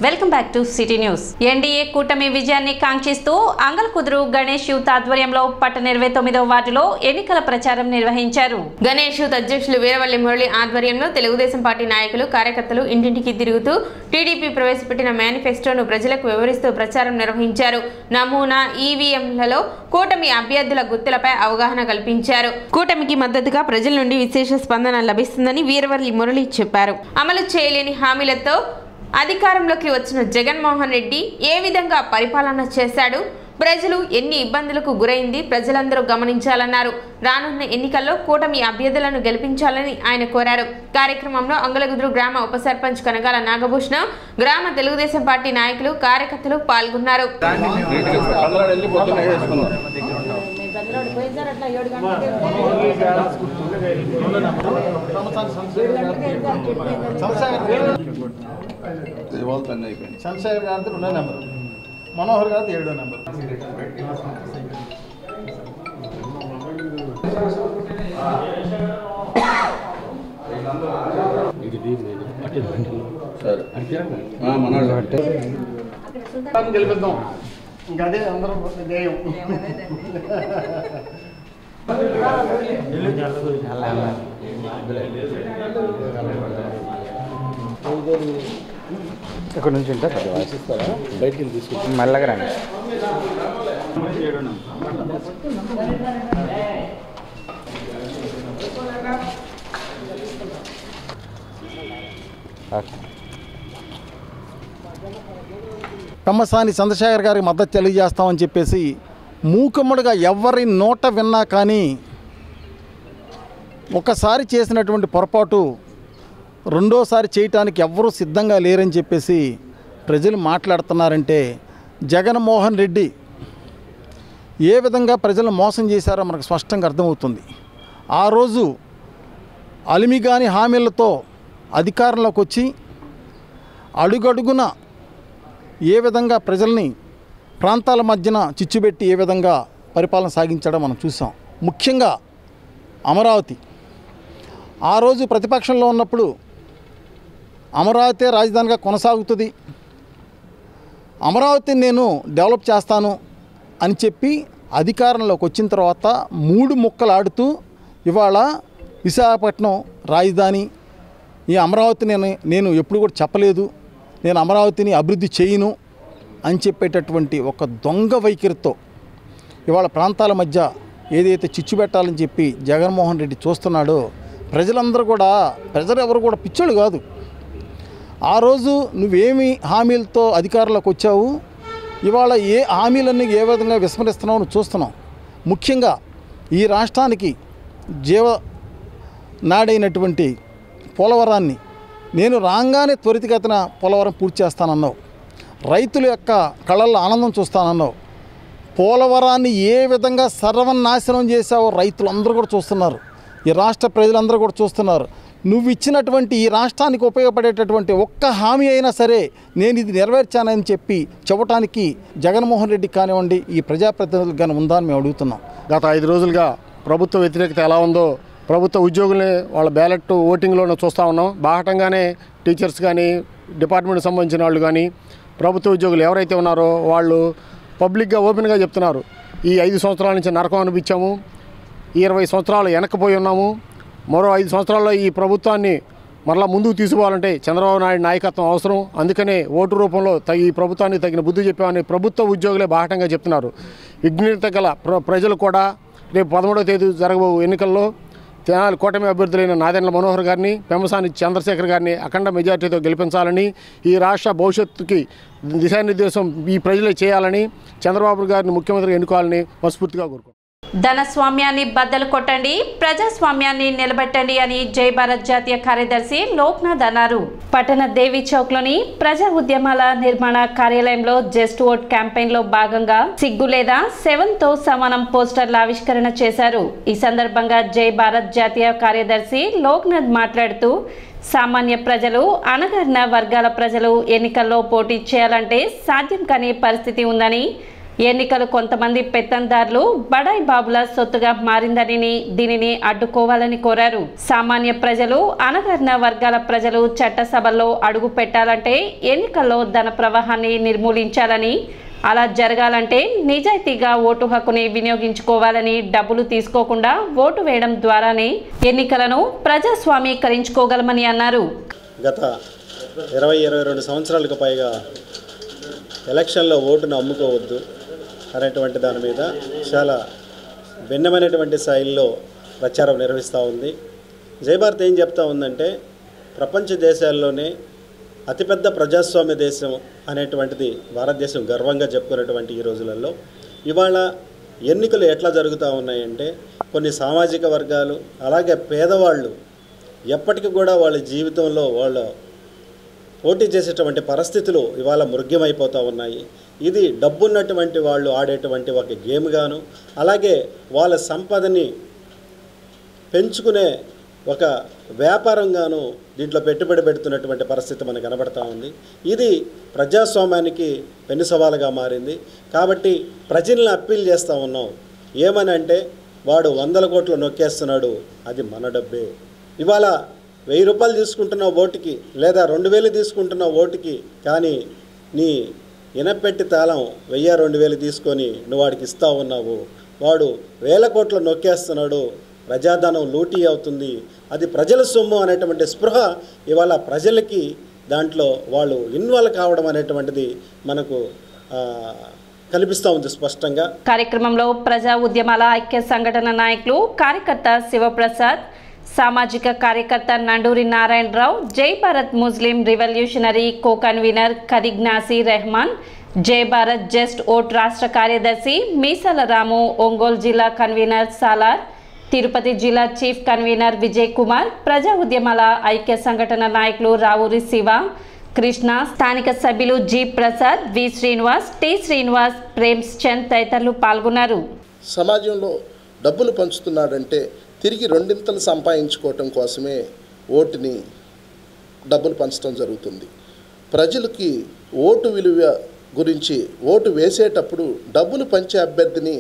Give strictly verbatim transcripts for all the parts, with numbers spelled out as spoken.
Welcome back to city news. NDA కూటమి విజయాన్ని కాంక్షిస్తూ అంగల్కుదురు Ganesh youth ఆధ్వర్యంలో పట్టణ ఇరవై తొమ్మిదవ వార్డులో ఎన్నికల ప్రచారం నిర్వహించారు. గణేష్ యూత్ అధ్యక్షులు వీరవల్లి మురళి ఆధ్వర్యంలో తెలుగుదేశం పార్టీ నాయకులు కార్యకర్తలు ఇంటింటికి తిరుగుతూ టీడీపీ ప్రవేశపెట్టిన మేనిఫెస్టోను ప్రజలకు వివరిస్తూ ప్రచారం నిర్వహించారు. నమూనా ఈవీఎంలలో కూటమి అభ్యర్థుల గుర్తులపై అవగాహన కల్పించారు. కూటమికి మద్దతుగా ప్రజల నుండి విశేష స్పందన లభిస్తుందని వీరవల్లి మురళి చెప్పారు. అమలు చేయలేని హామీలతో అధికారంలోకి వచ్చిన జగన్మోహన్ రెడ్డి ఏ విధంగా పరిపాలన చేశాడు, ప్రజలు ఎన్ని ఇబ్బందులకు గురైంది ప్రజలందరూ గమనించాలన్నారు. రానున్న ఎన్నికల్లో కూటమి అభ్యర్థులను గెలిపించాలని ఆయన కోరారు. కార్యక్రమంలో అంగలగుదురు గ్రామ ఉప సర్పంచ్ కనగాల నాగభూషణ, గ్రామ తెలుగుదేశం పార్టీ నాయకులు కార్యకర్తలు పాల్గొన్నారు. చంద్రశేఖర్ గారి రెండో నెంబర్, మనోహర్ గారి ఏడో నెంబర్. గెలిపిద్దాం, ఇంకా అదే అందరం ధ్యేయం. ఇక్కడ నుంచి ఉంటే పది వాసిస్తారా, బయటికి తీసుకుంటాం మెల్లగా రండి. పెమ్మసాని చంద్రశేఖర్ గారికి మద్దతు తెలియజేస్తామని చెప్పేసి మూకుమ్మడిగా ఎవరి నోట విన్నా కానీ ఒకసారి చేసినటువంటి పొరపాటు రెండోసారి చేయటానికి ఎవ్వరూ సిద్ధంగా లేరని చెప్పేసి ప్రజలు మాట్లాడుతున్నారంటే జగన్మోహన్ రెడ్డి ఏ విధంగా ప్రజలను మోసం చేశారో మనకు స్పష్టంగా అర్థమవుతుంది. ఆ రోజు అలిమిగాని హామీలతో అధికారంలోకి వచ్చి అడుగడుగున ఏ విధంగా ప్రజల్ని ప్రాంతాల మధ్యన చిచ్చుబెట్టి ఏ విధంగా పరిపాలన సాగించాడో మనం చూసాం. ముఖ్యంగా అమరావతి ఆ రోజు ప్రతిపక్షంలో ఉన్నప్పుడు అమరావతి రాజధానిగా కొనసాగుతుంది, అమరావతిని నేను డెవలప్ చేస్తాను అని చెప్పి అధికారంలోకి వచ్చిన తర్వాత మూడు ముక్కలు ఆడుతూ ఇవాళ విశాఖపట్నం రాజధాని, ఈ అమరావతి నేను నేను ఎప్పుడు కూడా చెప్పలేదు, నేను అమరావతిని అభివృద్ధి చేయను అని చెప్పేటటువంటి ఒక దొంగ వైఖరితో ఇవాళ ప్రాంతాల మధ్య ఏదైతే చిచ్చు పెట్టాలని చెప్పి జగన్మోహన్ రెడ్డి చూస్తున్నాడో ప్రజలందరూ కూడా, ప్రజలు ఎవరు కూడా పిచ్చోళ్ళు కాదు. ఆ రోజు నువ్వేమి హామీలతో అధికారంలోకి వచ్చావు, ఇవాళ ఏ హామీలన్నీ ఏ విధంగా విస్మరిస్తున్నావు నువ్వు చూస్తున్నావు. ముఖ్యంగా ఈ రాష్ట్రానికి జీవ నాడైనటువంటి పోలవరాన్ని నేను రాగానే త్వరితగతిన పోలవరం పూర్తి చేస్తానన్నావు, రైతుల యొక్క కళ్ళల్లో ఆనందం చూస్తానన్నావు. పోలవరాన్ని ఏ విధంగా సర్వనాశనం చేశావో రైతులందరూ కూడా చూస్తున్నారు, ఈ రాష్ట్ర ప్రజలందరూ కూడా చూస్తున్నారు. నువ్వు ఇచ్చినటువంటి ఈ రాష్ట్రానికి ఉపయోగపడేటటువంటి ఒక్క హామీ అయినా సరే నేను ఇది నెరవేర్చానని చెప్పి చెప్పడానికి జగన్మోహన్ రెడ్డి కానివ్వండి ఈ ప్రజాప్రతినిధులకు కానీ ఉందా అని మేము అడుగుతున్నాం. గత ఐదు రోజులుగా ప్రభుత్వ వ్యతిరేకత ఎలా ఉందో ప్రభుత్వ ఉద్యోగుల్ని వాళ్ళ బ్యాలెట్ ఓటింగ్లోనే చూస్తూ ఉన్నాం. బాహటంగానే టీచర్స్ కానీ డిపార్ట్మెంట్కి సంబంధించిన వాళ్ళు కానీ ప్రభుత్వ ఉద్యోగులు ఎవరైతే ఉన్నారో వాళ్ళు పబ్లిక్గా ఓపెన్గా చెప్తున్నారు, ఈ ఐదు సంవత్సరాల నుంచి నరకం అనిపించాము, ఈ ఇరవై సంవత్సరాలు వెనక్కిపోయి ఉన్నాము, మరో ఐదు సంవత్సరాల్లో ఈ ప్రభుత్వాన్ని మరలా ముందుకు తీసుకోవాలంటే చంద్రబాబు నాయుడు నాయకత్వం అవసరం, అందుకనే ఓటు రూపంలో తగి ఈ ప్రభుత్వానికి తగిన బుద్ధి చెప్పామని ప్రభుత్వ ఉద్యోగులే బాహటంగా చెప్తున్నారు. విఘ్నత గల ప్ర ప్రజలు కూడా రేపు పదమూడవ తేదీ జరగబో ఎన్నికల్లో తెనాలి కూటమి అభ్యర్థులైన నాదెండ్ల మనోహర్ గారిని, పెమ్మసాని చంద్రశేఖర్ గారిని అఖండ మెజార్టీతో గెలిపించాలని, ఈ రాష్ట్ర భవిష్యత్తుకి దిశానిర్దేశం ఈ ప్రజలే చేయాలని, చంద్రబాబు గారిని ముఖ్యమంత్రిగా ఎన్నుకోవాలని మనస్ఫూర్తిగా కోరుకుంటున్నాను. ధనస్వామ్యాన్ని బద్దలు కొట్టండి, ప్రజాస్వామ్యాన్ని నిలబెట్టండి అని జై భారత్ జాతీయ కార్యదర్శి లోక్నాథ్ అన్నారు. పట్టణ దేవి చౌక్ లోని ప్రజా ఉద్యమాల నిర్మాణ కార్యాలయంలో జస్ట్ ఓట్ క్యాంపెయిన్ లో భాగంగా సిగ్గు లేదా సెవెన్ తో సమానం పోస్టర్ల ఆవిష్కరణ చేశారు. ఈ సందర్భంగా జై భారత్ జాతీయ కార్యదర్శి లోక్నాథ్ మాట్లాడుతూ సామాన్య ప్రజలు, అణగారిన వర్గాల ప్రజలు ఎన్నికల్లో పోటీ చేయాలంటే సాధ్యం కాని పరిస్థితి ఉందని, ఎన్నికలు కొంతమంది పెత్తందారులు బడాయి బాబుల సొత్తుగా మారిందని దీనిని అడ్డుకోవాలని కోరారు. సామాన్య ప్రజలు, అణగారిన వర్గాల ప్రజలు చట్టసభల్లో అడుగు పెట్టాలంటే ఎన్నికల్లో ధన ప్రవాహాన్ని నిర్మూలించాలని, అలా జరగాలంటే నిజాయితీగా ఓటు హక్కుని వినియోగించుకోవాలని, డబ్బులు తీసుకోకుండా ఓటు వేయడం ద్వారానే ఎన్నికలను ప్రజాస్వామీకరించుకోగలమని అన్నారు. గత ఇరవై ఇరవై రెండు సంవత్సరాలకు పైగా ఎలక్షన్లో ఓటును అమ్ముకోవద్దు అనేటువంటి దాని మీద చాలా భిన్నమైనటువంటి శైలిలో ప్రచారం నిర్వహిస్తూ ఉంది. జయభారత్ ఏం చెప్తా ఉందంటే, ప్రపంచ దేశాల్లోనే అతిపెద్ద ప్రజాస్వామ్య దేశం అనేటువంటిది భారతదేశం గర్వంగా చెప్పుకునేటువంటి ఈ రోజులలో ఇవాళ ఎన్నికలు ఎట్లా జరుగుతూ ఉన్నాయంటే, కొన్ని సామాజిక వర్గాలు అలాగే పేదవాళ్ళు ఎప్పటికీ కూడా వాళ్ళ జీవితంలో వాళ్ళు పోటీ చేసేటువంటి పరిస్థితులు ఇవాళ మృగ్యమైపోతూ ఉన్నాయి. ఇది డబ్బున్నటువంటి వాళ్ళు ఆడేటువంటి ఒక గేమ్గాను, అలాగే వాళ్ళ సంపదని పెంచుకునే ఒక వ్యాపారంగాను దీంట్లో పెట్టుబడి పెడుతున్నటువంటి పరిస్థితి మనకు కనబడతా ఉంది. ఇది ప్రజాస్వామ్యానికి పెను సవాలుగా మారింది. కాబట్టి ప్రజల్ని అప్పీల్ చేస్తూ ఉన్నాం. ఏమని అంటే, వాడు వందల కోట్లు నొక్కేస్తున్నాడు, అది మన డబ్బే. ఇవాళ వెయ్యి రూపాయలు తీసుకుంటున్న ఓటుకి లేదా రెండు వేలు తీసుకుంటున్న ఓటుకి కానీ నీ ఇనపెట్టి తాళం వెయ్యి రెండు వేలు తీసుకొని నువ్వు వాడికి ఇస్తూ ఉన్నావు. వాడు వేల కోట్లు నొక్కేస్తున్నాడు, ప్రజాధనం లూటీ అవుతుంది, అది ప్రజల సొమ్ము అనేటువంటి స్పృహ ఇవాళ ప్రజలకి దాంట్లో వాళ్ళు ఇన్వాల్వ్ కావడం అనేటువంటిది మనకు కనిపిస్తూ ఉంది స్పష్టంగా. కార్యక్రమంలో ప్రజా ఉద్యమాల ఐక్య సంఘటన నాయకులు కార్యకర్త శివప్రసాద్, సామాజిక కార్యకర్త Nanduri Narayanarao, Jai Bharat Muslim revolutionary co convener కదిగ్నాసి రెహమాన్, జై భారత్ జస్ట్ ఓట్ రాష్ట్ర కార్యదర్శి మీసాల రాము, ఒంగోలు జిల్లా కన్వీనర్ సాలార్, తిరుపతి జిల్లా చీఫ్ కన్వీనర్ విజయ్ కుమార్, ప్రజా ఉద్యమాల ఐక్య సంఘటన నాయకులు రావూరి శివ, కృష్ణ, స్థానిక సభ్యులు G Prasad, V Srinivas, T Srinivas, Prems Chand తదితరులు పాల్గొన్నారు. సమాజంలో డబ్బులు పంచుతున్నాడంటే తిరిగి రెండింతలు సంపాదించుకోవటం కోసమే ఓటుని డబ్బులు పంచడం జరుగుతుంది. ప్రజలకి ఓటు విలువ గురించి ఓటు వేసేటప్పుడు డబ్బులు పంచే అభ్యర్థిని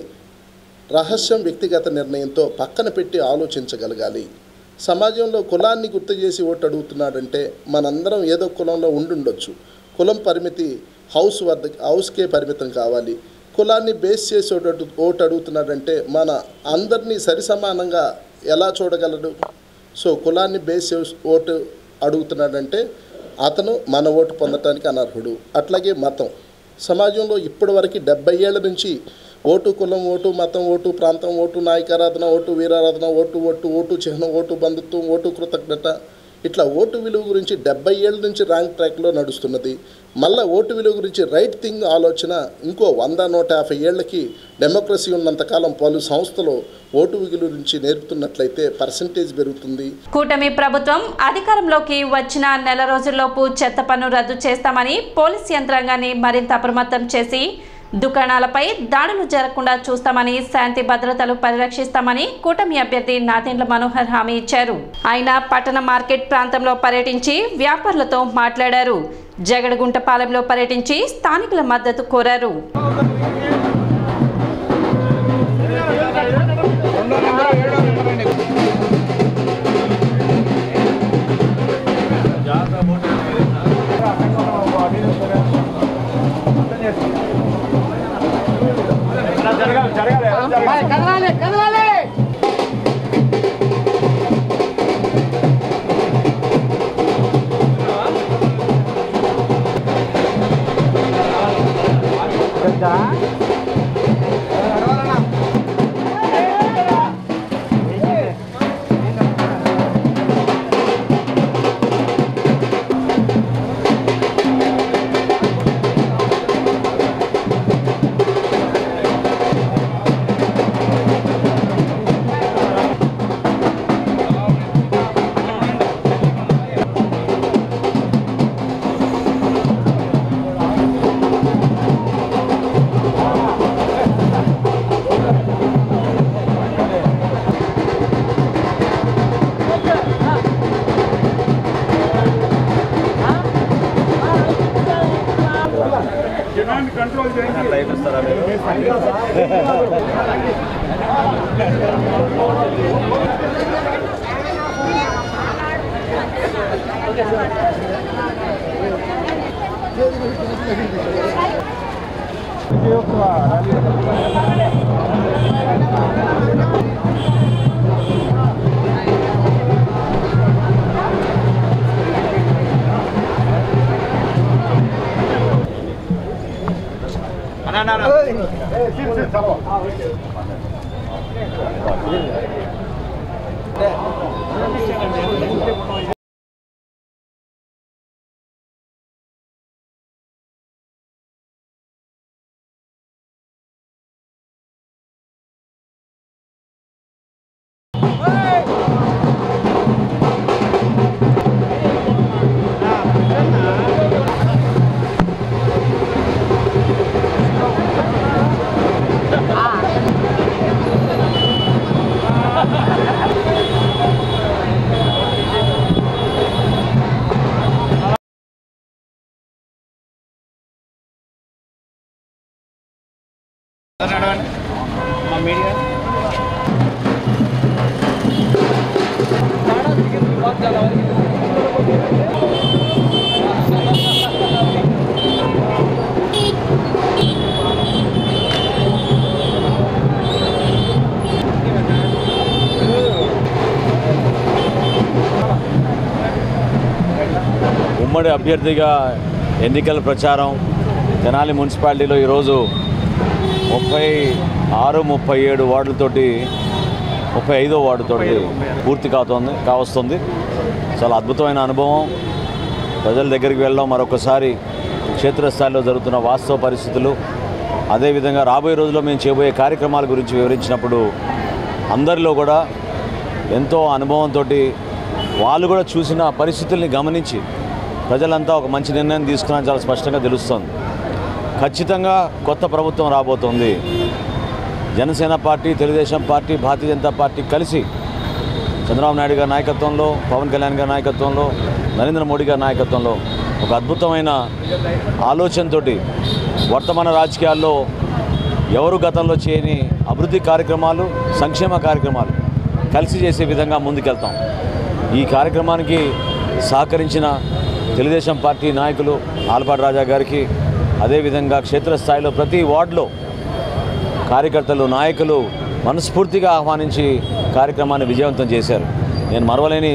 రహస్యం, వ్యక్తిగత నిర్ణయంతో పక్కన పెట్టి ఆలోచించగలగాలి. సమాజంలో కులాన్ని గుర్తు చేసి ఓటు అడుగుతున్నాడంటే మనందరం ఏదో కులంలో ఉండుండొచ్చు. కులం పరిమితి హౌస్ వద్ద హౌస్కే పరిమితం కావాలి. కులాన్ని బేస్ చేసి ఓటు ఓటు అడుగుతున్నాడంటే మన అందరినీ సరిసమానంగా ఎలా చూడగలడు? సో కులాన్ని బేస్ చేసి ఓటు అడుగుతున్నాడంటే అతను మన ఓటు పొందటానికి అనర్హుడు. అట్లాగే మతం, సమాజంలో ఇప్పటివరకు డెబ్బై ఏళ్ళ నుంచి ఓటు కులం, ఓటు మతం, ఓటు ప్రాంతం, ఓటు నాయకారాధన, ఓటు వీరారాధన, ఓటు ఓటు ఓటు చిహ్నం, ఓటు బంధుత్వం, ఓటు కృతజ్ఞత, ఇట్లా ఓటు విలువ గురించి డెబ్బై ఏళ్ళ నుంచి ర్యాంక్ ట్రాక్లో నడుస్తున్నది. మళ్ళీ ఓటు విలువ గురించి రైట్ థింగ్ ఆలోచన ఇంకో వంద నూట యాభై ఏళ్ళకి డెమోక్రసీ ఉన్నంతకాలం పలు సంస్థలు ఓటు విలువ గురించి నేర్పుతున్నట్లయితే పర్సంటేజ్ పెరుగుతుంది. కూటమి ప్రభుత్వం అధికారంలోకి వచ్చిన నెల రోజుల్లోపు చెత్త పన్ను రద్దు చేస్తామని పోలీస్ యంత్రాంగాన్ని మరింత అప్రమత్తం చేసి దుకాణాలపై దాడులు జరగకుండా చూస్తామని, శాంతి భద్రతలు పరిరక్షిస్తామని కూటమి అభ్యర్థి నాదెండ్ల మనోహర్ హామీ ఇచ్చారు. ఆయన పట్టణ మార్కెట్ ప్రాంతంలో పర్యటించి వ్యాపారులతో మాట్లాడారు. జగడగుంటపాలెంలో పర్యటించి స్థానికుల మద్దతు కోరారు. ఉమ్మడి అభ్యర్థిగా ఎన్నికల ప్రచారం తెనాలి మున్సిపాలిటీలో ఈరోజు ముప్పై ఆరు ముప్పై ఏడు వార్డులతోటి ముప్పై ఐదో వార్డుతోటి పూర్తి కావుతుంది కావస్తుంది. చాలా అద్భుతమైన అనుభవం. ప్రజల దగ్గరికి వెళ్ళడం, మరొకసారి క్షేత్రస్థాయిలో జరుగుతున్న వాస్తవ పరిస్థితులు, అదేవిధంగా రాబోయే రోజుల్లో మేము చేయబోయే కార్యక్రమాల గురించి వివరించినప్పుడు అందరిలో కూడా ఎంతో అనుభవంతో వాళ్ళు కూడా చూసిన పరిస్థితుల్ని గమనించి ప్రజలంతా ఒక మంచి నిర్ణయం తీసుకున్నారని చాలా స్పష్టంగా తెలుస్తోంది. ఖచ్చితంగా కొత్త ప్రభుత్వం రాబోతోంది. Janasena party, Telugudesam party, Bharatiya Janata party కలిసి చంద్రబాబు నాయుడు గారి నాయకత్వంలో, పవన్ కళ్యాణ్ గారి నాయకత్వంలో, నరేంద్ర మోడీ గారి నాయకత్వంలో ఒక అద్భుతమైన ఆలోచనతోటి వర్తమాన రాజకీయాల్లో ఎవరు గతంలో చేయని అభివృద్ధి కార్యక్రమాలు, సంక్షేమ కార్యక్రమాలు కలిసి చేసే విధంగా ముందుకెళ్తాం. ఈ కార్యక్రమానికి సహకరించిన తెలుగుదేశం పార్టీ నాయకులు ఆలపాటి రాజా గారికి, అదేవిధంగా క్షేత్రస్థాయిలో ప్రతి వార్డులో కార్యకర్తలు, నాయకులు మనస్ఫూర్తిగా ఆహ్వానించి కార్యక్రమాన్ని విజయవంతం చేశారు. నేను మరవలేని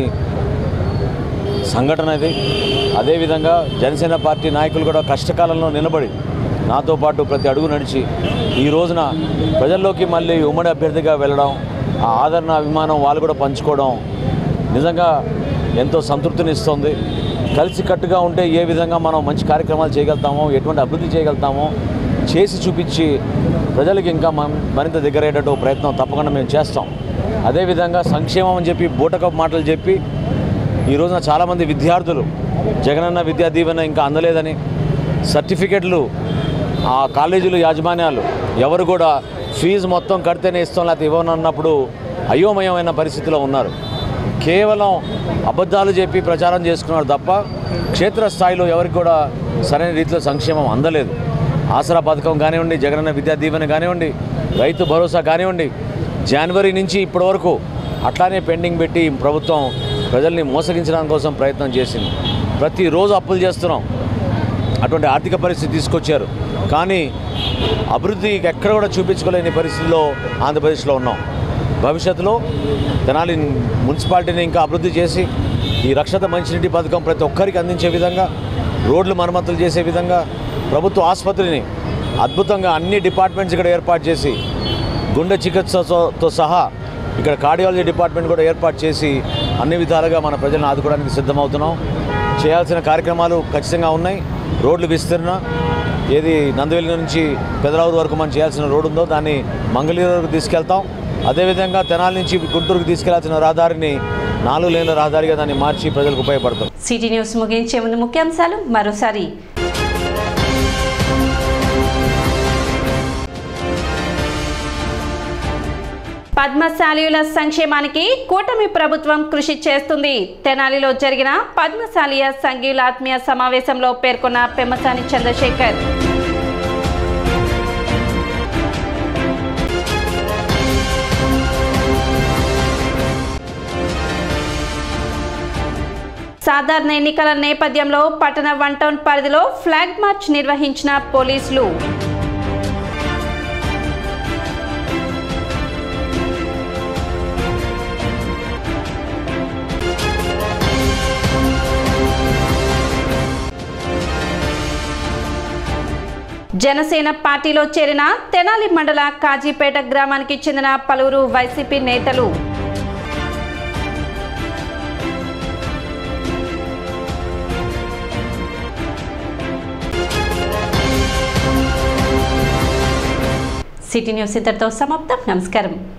సంఘటన ఇది. అదేవిధంగా జనసేన పార్టీ నాయకులు కూడా కష్టకాలంలో నిలబడి నాతో పాటు ప్రతి అడుగు నడిచి ఈ రోజున ప్రజల్లోకి మళ్ళీ ఉమ్మడి అభ్యర్థిగా వెళ్ళడం, ఆ ఆదరణ, అభిమానం వాళ్ళు కూడా పంచుకోవడం నిజంగా ఎంతో సంతృప్తినిస్తుంది. కలిసికట్టుగా ఉంటే ఏ విధంగా మనం మంచి కార్యక్రమాలు చేయగలుగుతామో, ఎటువంటి అభివృద్ధి చేయగలుగుతామో చేసి చూపించి ప్రజలకు ఇంకా మరింత దగ్గరయ్యేటట్టు ప్రయత్నం తప్పకుండా మేము చేస్తాం. అదేవిధంగా సంక్షేమం అని చెప్పి బూటకపు మాటలు చెప్పి ఈ రోజున చాలామంది విద్యార్థులు జగనన్న విద్యా దీవెన ఇంకా అందలేదని, సర్టిఫికెట్లు ఆ కాలేజీలు యాజమాన్యాలు ఎవరు కూడా ఫీజు మొత్తం కడితేనే ఇస్తాం లేకపోతే ఇవ్వనన్నప్పుడు అయోమయమైన పరిస్థితిలో ఉన్నారు. కేవలం అబద్ధాలు చెప్పి ప్రచారం చేసుకున్నారు తప్ప క్షేత్రస్థాయిలో ఎవరికి కూడా సరైన రీతిలో సంక్షేమం అందలేదు. ఆసరా పథకం కానివ్వండి, జగనన్న విద్యా దీవెన కానివ్వండి, రైతు భరోసా కానివ్వండి, జనవరి నుంచి ఇప్పటి వరకు అట్లానే పెండింగ్ పెట్టి ప్రభుత్వం ప్రజల్ని మోసగించడానికి కోసం ప్రయత్నం చేసింది. ప్రతిరోజు అప్పులు చేస్తున్నాం. అటువంటి ఆర్థిక పరిస్థితి తీసుకొచ్చారు. కానీ అభివృద్ధి ఎక్కడ కూడా చూపించుకోలేని పరిస్థితుల్లో ఆంధ్రప్రదేశ్లో ఉన్నాం. భవిష్యత్తులో తెనాలి మున్సిపాలిటీని ఇంకా అభివృద్ధి చేసి ఈ రక్షిత మంచినీటి పథకం ప్రతి ఒక్కరికి అందించే విధంగా, రోడ్లు మరమ్మతులు చేసే విధంగా, ప్రభుత్వ ఆసుపత్రిని అద్భుతంగా అన్ని డిపార్ట్మెంట్స్ ఇక్కడ ఏర్పాటు చేసి గుండె చికిత్సతో సహా ఇక్కడ కార్డియాలజీ డిపార్ట్మెంట్ కూడా ఏర్పాటు చేసి అన్ని విధాలుగా మన ప్రజలను ఆదుకోవడానికి సిద్ధమవుతున్నాం. చేయాల్సిన కార్యక్రమాలు ఖచ్చితంగా ఉన్నాయి. రోడ్లు విస్తరణ, ఏది నందివెల్లి నుంచి పెదరావూరు వరకు మనం చేయాల్సిన రోడ్డు ఉందో దాన్ని మంగళగిరి వరకు తీసుకెళ్తాం. అదేవిధంగా తెనాలి నుంచి గుంటూరుకు తీసుకెళ్లాల్సిన రహదారిని నాలుగు లేన్ల రహదారిగా దాన్ని మార్చి ప్రజలకు ఉపయోగపడతాం. సిటీ న్యూస్ ముగించే ముందు ముఖ్యాంశాలు మరోసారి. పద్మశాలీయుల సంక్షేమానికి కూటమి ప్రభుత్వం కృషి చేస్తుంది. తెనాలిలో జరిగిన పద్మశాలీయ సంఘీయుల ఆత్మీయ సమావేశంలో పేర్కొన్న పెమ్మసాని చంద్రశేఖర్. సాధారణ ఎన్నికల నేపథ్యంలో పట్టణ వన్ టౌన్ పరిధిలో ఫ్లాగ్ మార్చ్ నిర్వహించిన పోలీసులు. జనసేన పార్టీలో చేరిన తెనాలి మండల కాజీపేట గ్రామానికి చెందిన పలువురు వైసీపీ నేతలు. సిటీ న్యూస్ ఇంతటితో సమాప్తం. నమస్కారం.